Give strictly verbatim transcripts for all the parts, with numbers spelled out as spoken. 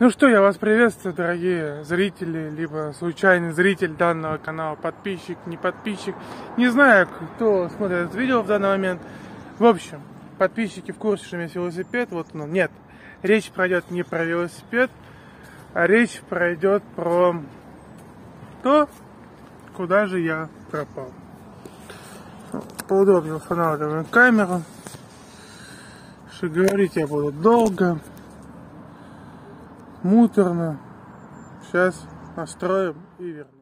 Ну что, я вас приветствую, дорогие зрители, либо случайный зритель данного канала, подписчик, не подписчик. Не знаю, кто смотрит это видео в данный момент. В общем, подписчики в курсе, что у меня есть велосипед. Вот, ну, нет, речь пройдет не про велосипед, а речь пройдет про то, куда же я пропал. Поудобнее устанавливаем камеру, что говорить я буду долго. Муторно. Сейчас настроим и верну.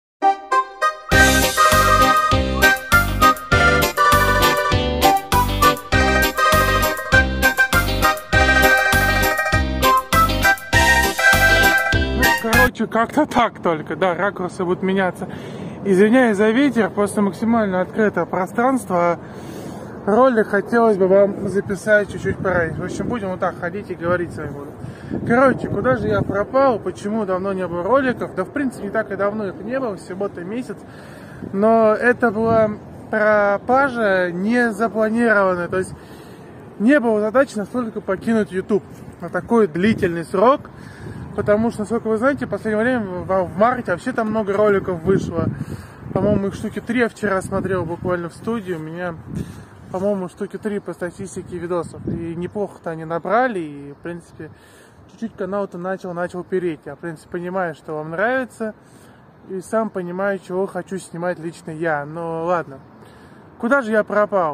Ну, короче, как-то так только, да, ракурсы будут меняться. Извиняюсь за ветер, после максимально открытого пространства ролик хотелось бы вам записать чуть-чуть пораньше. В общем, будем вот так ходить и говорить с вами буду. Короче, куда же я пропал, почему давно не было роликов? Да, в принципе, не так и давно их не было, всего-то месяц. Но это была пропажа не запланированная. То есть не было задачи настолько покинуть YouTube на такой длительный срок. Потому что, насколько вы знаете, в последнее время, в марте вообще там много роликов вышло. По-моему, их штуки три я вчера смотрел буквально в студии. У меня, по-моему, штуки три по статистике видосов. И неплохо-то они набрали. И, в принципе, чуть-чуть канал-то начал, начал переть. Я, в принципе, понимаю, что вам нравится. И сам понимаю, чего хочу снимать лично я. Но ладно. Куда же я пропал?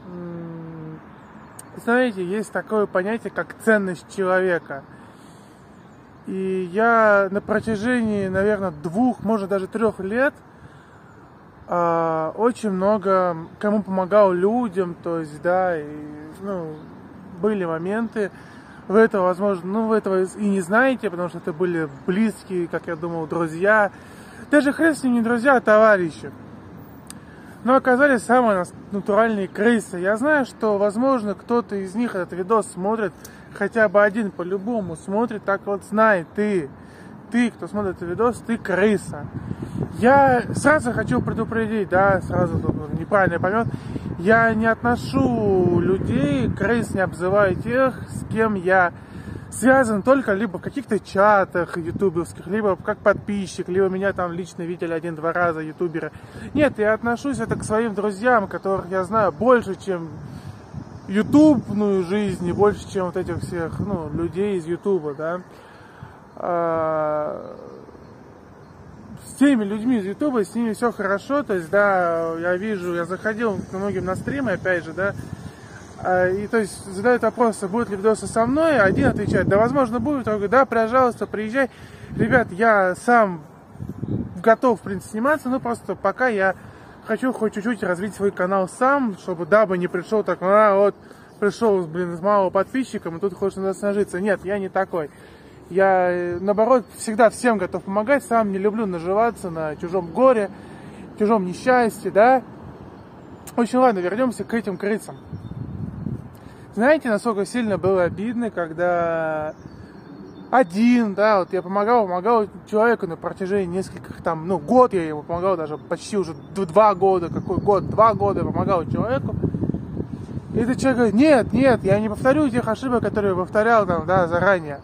Знаете, есть такое понятие, как ценность человека. И я на протяжении, наверное, двух, может даже трех лет э, очень много кому помогал людям, то есть, да, и, ну, были моменты, вы этого, возможно, ну, вы этого и не знаете, потому что это были близкие, как я думал, друзья, даже хрен с ним не друзья, а товарищи. Но оказались самые натуральные крысы. Я знаю, что, возможно, кто-то из них этот видос смотрит, хотя бы один по-любому смотрит, так вот знай, ты, ты, кто смотрит этот видос, ты крыса. Я сразу хочу предупредить, да, сразу тут неправильно поймет, я не отношу людей, крыс не обзываю тех, с кем я связан только либо в каких-то чатах ютубовских, либо как подписчик, либо меня там лично видели один-два раза ютуберы. Нет, я отношусь это к своим друзьям, которых я знаю больше, чем ютубную жизнь, и больше, чем вот этих всех, ну, людей из ютуба, да. А, с теми людьми из ютуба, с ними все хорошо, то есть, да, я вижу, я заходил к многим на стримы, опять же, да, и, то есть, задают вопросы, будут ли видосы со мной, один отвечает, да, возможно, будет, я говорю, да, пожалуйста, приезжай. Ребят, я сам готов, в принципе, сниматься, но просто пока я хочу хоть чуть-чуть развить свой канал сам, чтобы дабы не пришел так, а, вот, пришел, блин, с малого подписчиком, и тут хочешь нас нажиться. Нет, я не такой. Я, наоборот, всегда всем готов помогать, сам не люблю наживаться на чужом горе, чужом несчастье, да. В общем, ладно, вернемся к этим крысам. Знаете, насколько сильно было обидно, когда один, да, вот я помогал, помогал человеку на протяжении нескольких, там, ну, год я ему помогал, даже почти уже два года, какой год, два года я помогал человеку. И этот человек говорит, нет, нет, я не повторю тех ошибок, которые я повторял там, да, заранее.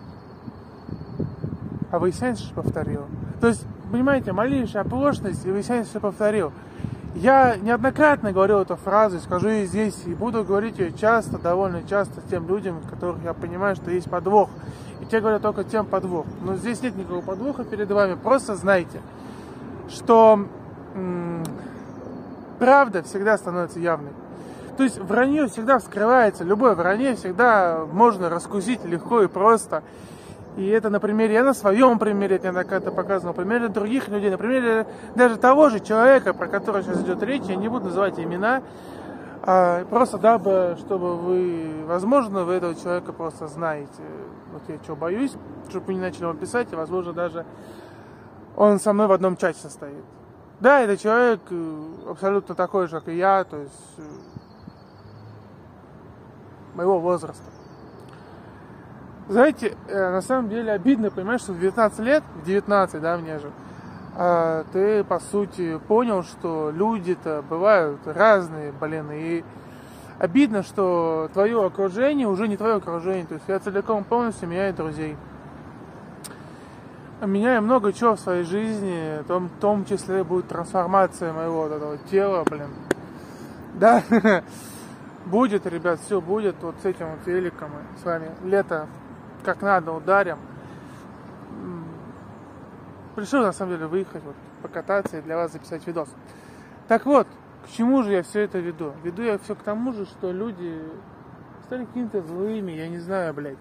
А выясняется, что повторил. То есть, понимаете, малейшая оплошность, и выясняется, что повторил. Я неоднократно говорил эту фразу, скажу ее здесь, и буду говорить ее часто, довольно часто, тем людям, у которых я понимаю, что есть подвох. И те говорят только тем подвох. Но здесь нет никакого подвоха перед вами, просто знайте, что м- правда всегда становится явной. То есть вранье всегда вскрывается, любое вранье всегда можно раскусить легко и просто. И это на примере, я на своем примере это неоднократно показывал, на примере других людей, на примере даже того же человека, про которого сейчас идет речь, я не буду называть имена, а просто дабы, чтобы вы, возможно, вы этого человека просто знаете. Вот я что боюсь, чтобы вы не начали его писать, и, возможно, даже он со мной в одном чате состоит. Да, это человек абсолютно такой же, как и я, то есть моего возраста. Знаете, на самом деле обидно, понимаешь, что в девятнадцать лет, в девятнадцать, да, мне же, ты, по сути, понял, что люди-то бывают разные, блин, и обидно, что твое окружение уже не твое окружение. То есть я целиком полностью меняю друзей. меняю много чего в своей жизни, в том, в том числе будет трансформация моего вот этого тела, блин. Да, будет, ребят, все будет. Вот с этим вот великом мы с вами лето как надо ударим. Решил, на самом деле, выехать, вот, покататься и для вас записать видос. Так вот, к чему же я все это веду? Веду я все к тому же, что люди стали какими-то злыми, я не знаю, блядь.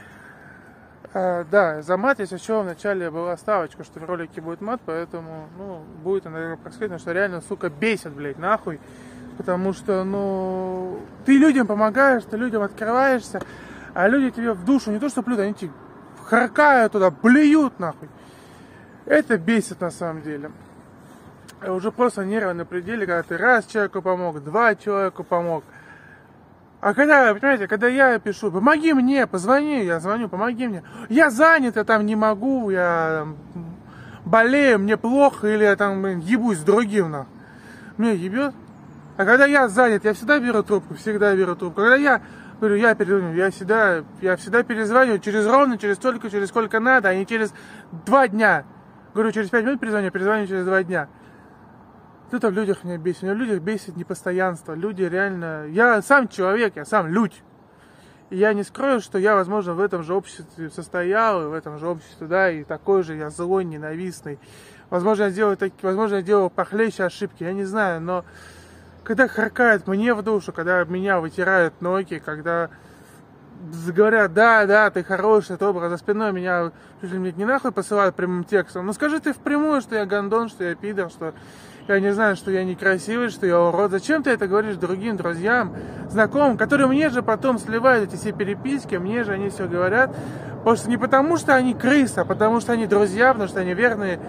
А, да, за мат, если что, вначале была ставочка, что в ролике будет мат, поэтому, ну, будет, наверное, происходить, потому что реально, сука, бесит, блядь, нахуй. Потому что, ну, ты людям помогаешь, ты людям открываешься, а люди тебе в душу не то что плюют, они тебе харкают туда, блюют, нахуй. Это бесит на самом деле. Уже просто нервы на пределе, когда ты раз человеку помог, два человеку помог. А когда, понимаете, когда я пишу, помоги мне, позвони, я звоню, помоги мне. Я занят, я там не могу, я там, болею, мне плохо, или я там блин, ебусь с другим, нахуй. Мне ебет. А когда я занят, я всегда беру трубку, всегда беру трубку. Когда я говорю, я перезвоню, я всегда, я всегда перезвоню через ровно, через столько, через сколько надо, а не через два дня. Говорю, через пять минут перезвоню, перезвоню через два дня. Это в людях меня бесит. Меня в людях бесит непостоянство. Люди реально... Я сам человек, я сам людь. И я не скрою, что я, возможно, в этом же обществе состоял, и в этом же обществе, да, и такой же я злой, ненавистный. Возможно, я делаю такие, возможно, я делаю похлеще ошибки, я не знаю, но когда харкают мне в душу, когда меня вытирают ноги, когда говорят, да, да, ты хороший, добрый, за спиной меня чуть ли не нахуй посылают прямым текстом. Ну скажи ты впрямую, что я гондон, что я пидор, что я не знаю, что я некрасивый, что я урод. Зачем ты это говоришь другим друзьям, знакомым, которые мне же потом сливают эти все переписки, мне же они все говорят. Потому что не потому, что они крысы, а потому что они друзья, потому что они верные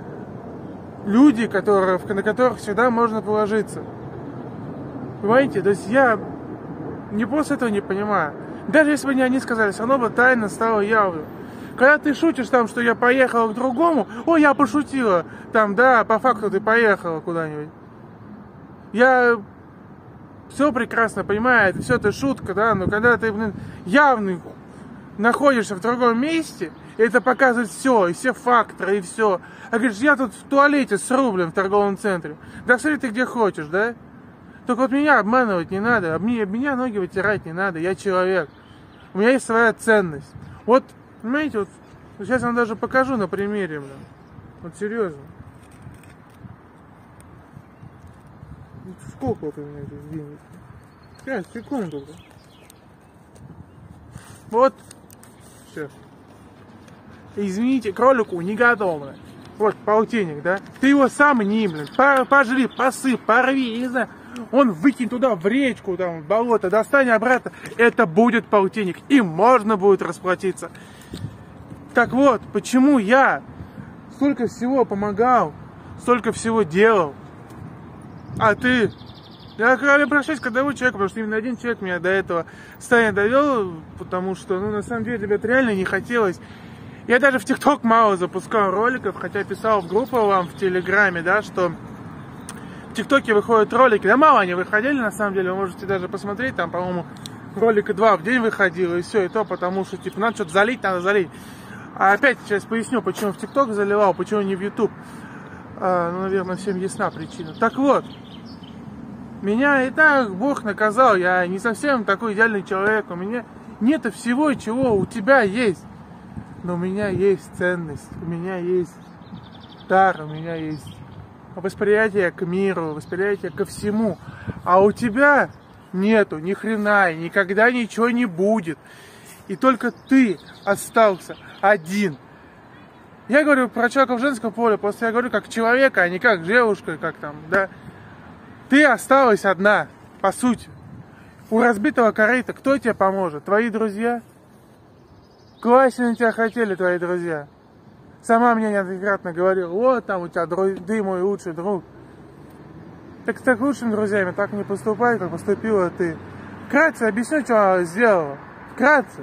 люди, которые, на которых всегда можно положиться. Понимаете? То есть я не просто этого не понимаю. Даже если бы не они сказали, все равно бы тайна стала явью. Когда ты шутишь там, что я поехала к другому, ой, я пошутила, там, да, по факту ты поехала куда-нибудь. Я все прекрасно понимаю, это все это шутка, да, но когда ты, блин, явно находишься в другом месте, это показывает все, и все факторы, и все. А говоришь, я тут в туалете срублен в торговом центре. Да смотри ты где хочешь, да? Только вот меня обманывать не надо, об меня ноги вытирать не надо, я человек. У меня есть своя ценность. Вот, понимаете, вот сейчас я вам даже покажу на примере, блин. Вот серьезно. Сколько вот у меня здесь денег? Сейчас, секунду, блин. Вот. Все. Извините, кролику не готово. Вот полтинник, да? Ты его сам не, блин, пожри, посыпь, порви, я не знаю. Он выкинь туда в речку, там, в болото, достань обратно. Это будет полтинник. И можно будет расплатиться. Так вот, почему я столько всего помогал, столько всего делал, а ты... Я обращаюсь к одному человеку, потому что именно один человек меня до этого состояния довел, потому что, ну, на самом деле, ребят, реально не хотелось. Я даже в ТикТок мало запускал роликов, хотя писал в группу вам в Телеграме, да, что в ТикТоке выходят ролики. Да мало они выходили, на самом деле, вы можете даже посмотреть, там, по-моему, ролика два в день выходило, и все, и то, потому что, типа, надо что-то залить, надо залить. А опять сейчас поясню, почему в ТикТок заливал, почему не в Ютуб. А, ну, наверное, всем ясна причина. Так вот, меня и так Бог наказал, я не совсем такой идеальный человек, у меня нет всего, чего у тебя есть. Но у меня есть ценность, у меня есть дар, у меня есть восприятие к миру, восприятие ко всему. А у тебя нету ни хрена, и никогда ничего не будет. И только ты остался один. Я говорю про человека в женском поле, просто я говорю как человека, а не как девушка, как там, да. Ты осталась одна, по сути. У разбитого корыта кто тебе поможет? Твои друзья? Классно на тебя хотели твои друзья. Сама мне неоднократно говорила, вот там у тебя друг, ты мой лучший друг. Так с так лучшими друзьями так не поступай, как поступила ты. Вкратце объясню, что она сделала. Вкратце.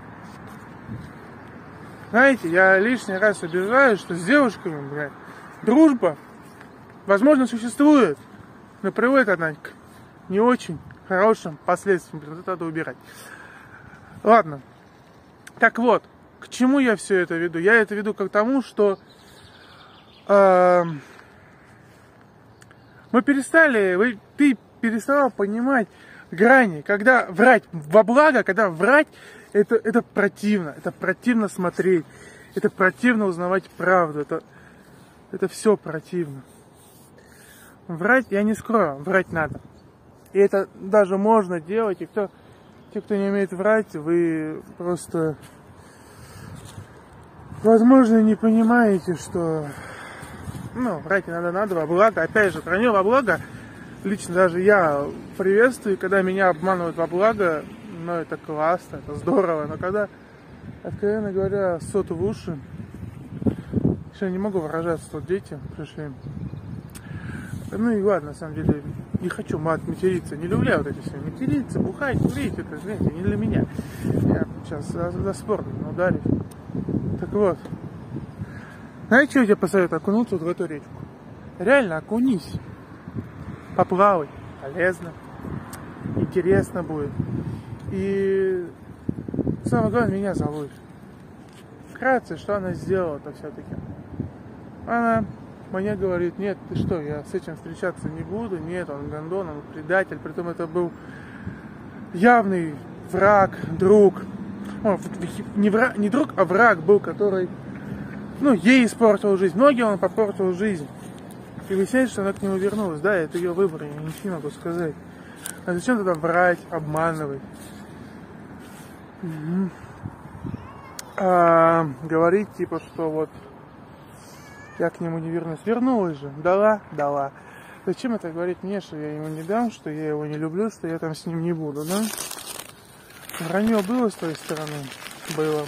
Знаете, я лишний раз убеждаюсь, что с девушками, блядь, дружба, возможно, существует, но приводит, однако, к не очень хорошим последствиям. Это надо убирать. Ладно. Так вот, к чему я все это веду? Я это веду к тому, что э, мы перестали, вы, ты перестала понимать грани, когда врать во благо, когда врать, это, это противно, это противно смотреть, это противно узнавать правду, это, это все противно. Врать, я не скрою, врать надо. И это даже можно делать, и кто, те, кто не умеет врать, вы просто, возможно, не понимаете, что, ну, врать надо, надо во благо. Опять же, вранье во благо, лично даже я приветствую, когда меня обманывают во благо, ну, это классно, это здорово, но когда, откровенно говоря, сот в уши, я не могу выражаться, что дети пришли. Ну и ладно, на самом деле, не хочу мат, материться, не люблю вот эти все, материться, бухать, курить, это, знаете, не для меня. Я сейчас за, за спорт не ударюсь. Так вот, знаете, что я тебе посоветую? Окунуться вот в эту речку. Реально, окунись, поплавай, полезно, интересно будет. И самое главное, меня зовут. Вкратце, что она сделала-то все-таки? Она мне говорит: нет, ты что, я с этим встречаться не буду, нет, он гондон, он предатель, притом это был явный враг, друг, о, не, враг, не друг, а враг был, который, ну, ей испортил жизнь, многим он попортил жизнь, и выясняется, что она к нему вернулась, да, это ее выбор, я ничего не могу сказать, а зачем тогда врать, обманывать, угу. а, говорить, типа, что вот я к нему не вернусь. Вернулась же. Дала? Дала. Зачем это говорить мне, что я ему не дам, что я его не люблю, что я там с ним не буду, да? Вранье было с твоей стороны? Было.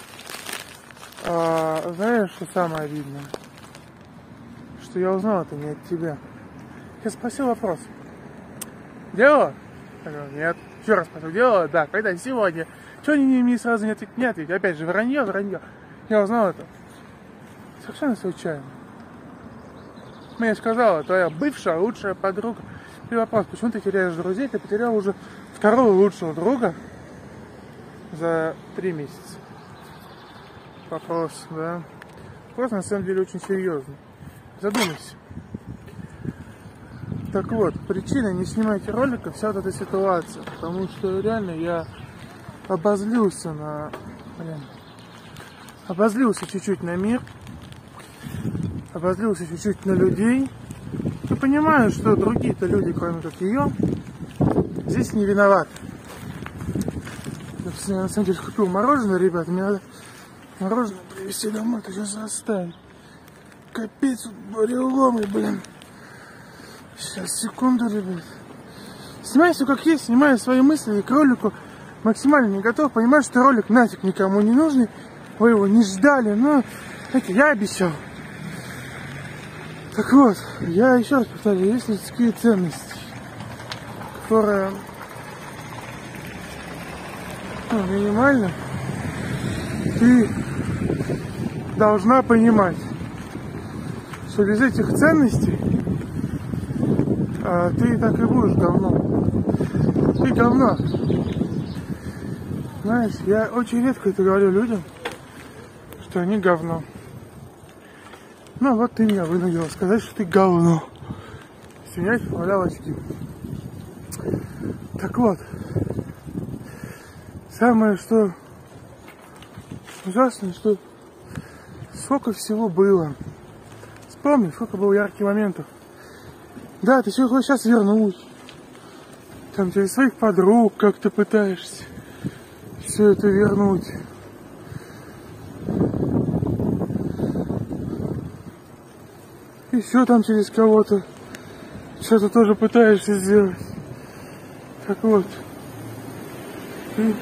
А, знаешь, что самое обидное? Что я узнал это не от тебя. Я спросил вопрос. Делала? Я говорю, нет. Еще раз спросил, делала? Да. Когда? Сегодня. Чего они мне сразу не ответить? Не ответить. Опять же, вранье, вранье. Я узнал это совершенно случайно. Мне сказала твоя бывшая лучшая подруга. И вопрос, почему ты теряешь друзей? Ты потерял уже второго лучшего друга за три месяца. Вопрос, да? Вопрос на самом деле очень серьезный. Задумайся. Так вот, причина не снимайте ролика, вся вот эта ситуация. Потому что реально я обозлился на... Блин, обозлился чуть-чуть на мир. Обозлился чуть-чуть на людей. Я понимаю, что другие-то люди, кроме как ее, здесь не виноваты. Я на самом деле купил мороженое, ребят. Мне надо мороженое привезти домой, то сейчас заставить. Капец, буреломы, блин. Сейчас, секунду, ребят. Снимаю все как есть, снимаю свои мысли и к ролику максимально не готов. Понимаю, что ролик нафиг никому не нужный. Вы его не ждали, но это я обещал. Так вот, я еще раз повторяю, есть людские ценности, которые, ну, минимально, ты должна понимать, что без этих ценностей а, ты так и будешь говно. Ты говно. Знаешь, я очень редко это говорю людям, что они говно. Ну вот ты меня вынудила сказать, что ты говно. Извиняюсь, валялочки. Так вот. Самое, что ужасное, что сколько всего было. Вспомни, сколько было ярких моментов. Да, ты все хочешь сейчас вернуть. Там через своих подруг как ты пытаешься все это вернуть. Еще там через кого-то что-то тоже пытаешься сделать. Так вот, ты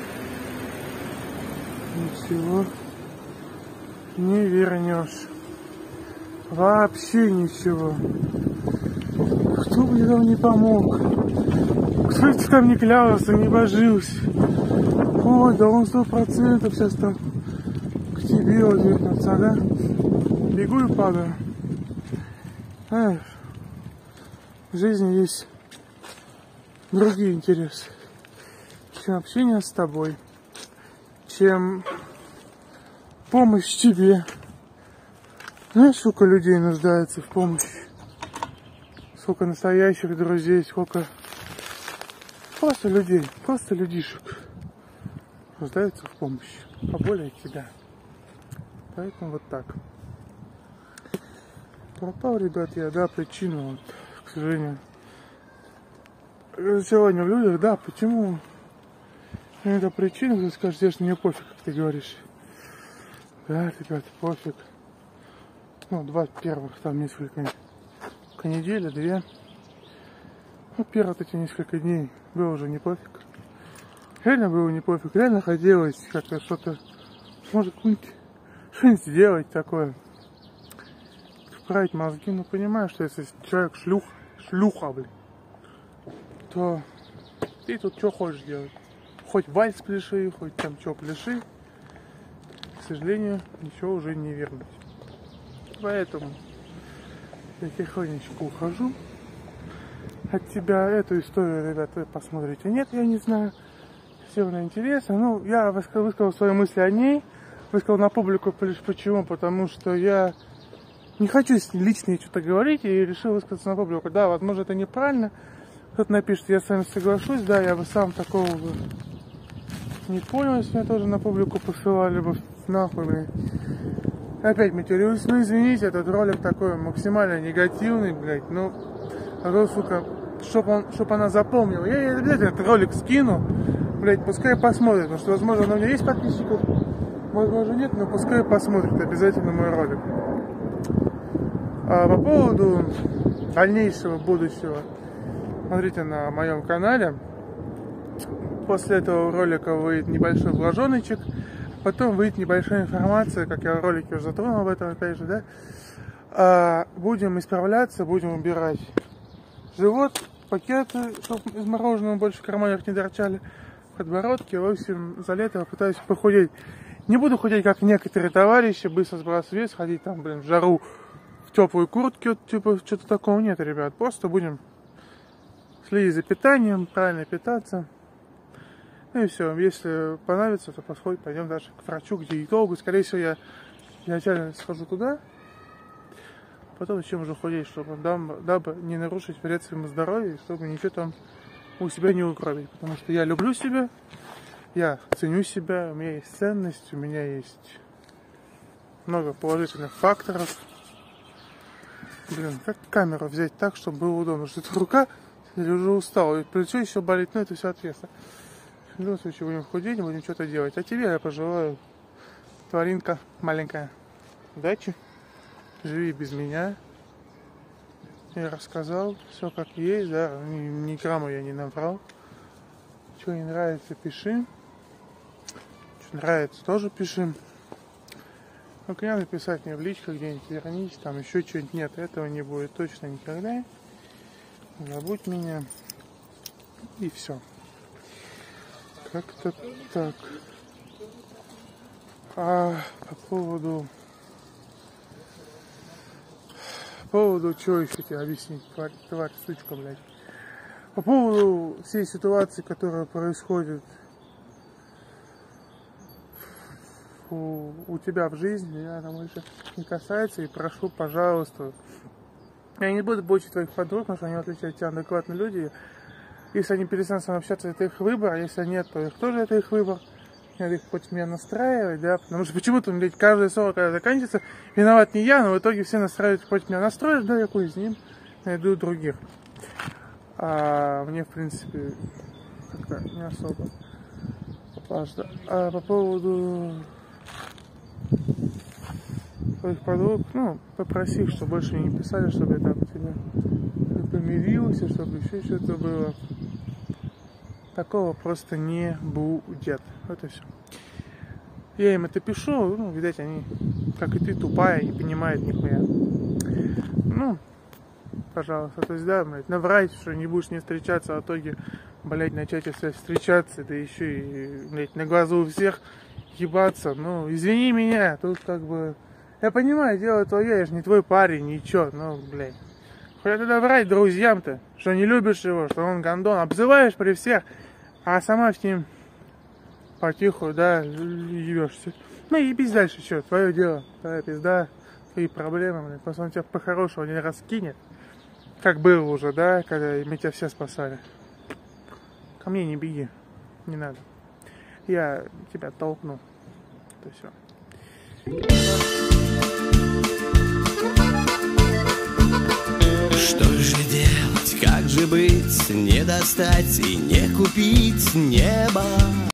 ничего не вернешь. Вообще ничего. Кто бы тебе там не помог, кто тебе там не клялся, не божился. Ой, да он сто процентов сейчас там к тебе вот вернется, да? Бегу и падаю. Знаешь, в жизни есть другие интересы, чем общение с тобой, чем помощь тебе. Знаешь, сколько людей нуждается в помощи? Сколько настоящих друзей, сколько просто людей, просто людишек нуждаются в помощи, поболее тебя. Поэтому вот так. Пропал, ребят, я, да, причину, вот, к сожалению. Разочарование в людях, да, почему? Это причина, ты скажешь, здесь мне пофиг, как ты говоришь. Да, ребят, пофиг. Ну, два первых, там несколько недели, две. Ну, первые эти несколько дней было уже не пофиг. Реально было не пофиг, реально хотелось как-то что-то, может, что-нибудь сделать такое. Вправить мозги, ну, понимаешь, что если человек шлюх, шлюха, блин, то ты тут что хочешь делать? Хоть вальс пляши, хоть там что пляши. К сожалению, ничего уже не вернуть. Поэтому я тихонечко ухожу от тебя. Эту историю, ребята, вы посмотрите. Нет, я не знаю. Все равно интересно. Ну, я высказал, высказал свои мысли о ней. Высказал на публику лишь почему? Потому что я не хочу лично что-то говорить и решил высказаться на публику. Да, возможно, это неправильно. Кто-то напишет, я с вами соглашусь. Да, я бы сам такого бы не понял, если меня тоже на публику посылали бы. Нахуй, блин. Опять матерюсь. Ну, извините, этот ролик такой максимально негативный, блядь. Ну, а сука, чтоб, он, чтоб она запомнила. Я ей обязательно этот ролик скину. Блядь, пускай посмотрит. Потому что, возможно, у меня есть подписчиков. Возможно, нет, но пускай посмотрит обязательно мой ролик. А по поводу дальнейшего будущего. Смотрите на моем канале. После этого ролика выйдет небольшой вложеночек. Потом выйдет небольшая информация, как я в ролике уже затронул об этом, опять же, да. А, будем исправляться, будем убирать живот, пакеты, чтобы из мороженого больше в карманах не торчали, подбородки. В общем, за лето пытаюсь похудеть. Не буду худеть, как некоторые товарищи, быстро сбрасывать вес, ходить там, блин, в жару, в теплой куртке, вот, типа, что-то такого нет, ребят. Просто будем следить за питанием, правильно питаться. Ну и все, если понравится, то посмотрим, пойдем дальше к врачу, к диетологу. Скорее всего, я изначально схожу туда, потом зачем уже худеть, чтобы дабы, дабы не нарушить вред своему здоровью, чтобы ничего там у себя не угробить. Потому что я люблю себя, я ценю себя, у меня есть ценность, у меня есть много положительных факторов. Блин, как камеру взять так, чтобы было удобно, что эта рука, я уже устал, и плечо еще болит, но это все ответственно. В любом случае будем худеть, будем что-то делать. А тебе я пожелаю, тваринка маленькая, удачи, живи без меня. Я рассказал все как есть, да, ни, ни грамма я не наврал. Что не нравится, пиши. Что нравится, тоже пиши. Ну, к нам написать мне в личку где-нибудь, вернись, там еще что-нибудь. Нет, этого не будет точно никогда. Забудь меня. И все. Как-то так. А по поводу... По поводу, что еще тебе объяснить, тварь, тварь, сучка, блядь. По поводу всей ситуации, которая происходит у, у тебя в жизни, меня там больше не касается, и прошу, пожалуйста, я не буду больше твоих подруг, потому что они, в отличие от тебя, адекватные люди. Если они перестанут с вами общаться, это их выбор, а если нет, то их тоже это их выбор. Надо их против меня настраивать, да, потому что почему-то, блядь, каждая ссора, когда заканчивается, виноват не я, но в итоге все настраивают против меня. Настроишь, да, я хуй с ним, найду других. А мне, в принципе, как-то не особо важно. А по поводу своих подруг, ну, попроси их, чтобы больше не писали, чтобы я там тебя помирился, чтобы еще что-то было. Такого просто не будет. Вот и все. Я им это пишу, ну, видать, они, как и ты, тупая, не понимают нихуя. Ну, пожалуйста, то есть, да, блядь, наврать, что не будешь не встречаться, а в итоге, блядь, начать если встречаться, да еще и, блядь, на глазу у всех ебаться. Ну, извини меня, тут как бы... Я понимаю, дело твое, я же не твой парень, ничего, ну, блядь. Хоть тогда врать друзьям-то, что не любишь его, что он гандон, обзываешь при всех, а сама с ним потиху, да, ебешься. Ну и ебись дальше, что, твое дело, твоя пизда, твои проблемы, блин, потому что он тебя по-хорошему не раскинет, как было уже, да, когда мы тебя все спасали. Ко мне не беги, не надо. Я тебя толкну. Это все. Что же делать, как же быть, не достать и не купить небо?